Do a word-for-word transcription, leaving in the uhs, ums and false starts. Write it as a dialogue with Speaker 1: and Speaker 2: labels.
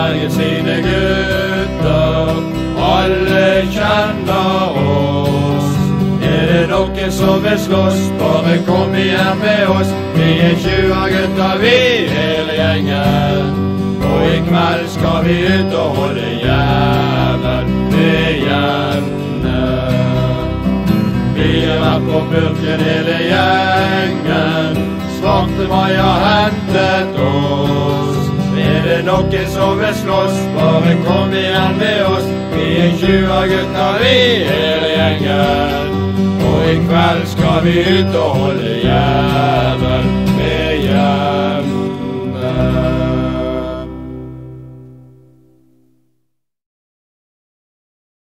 Speaker 1: Bergen sine gutter, alle kjenner oss. Er det noen som vil slåss, bare kom igjen med oss. Vi er tjue gutter, vi hele gjengen, og i kveld skal vi ut og holde jævel med jentene. Vi har vært på Burken hele gjengen, Svarte Mai har hentet oss. Er det noen som vil slåss, bare kom igjen med oss. Vi er tjue gutter, vi hele gjengen, og i kveld skal vi ut og holde jævel.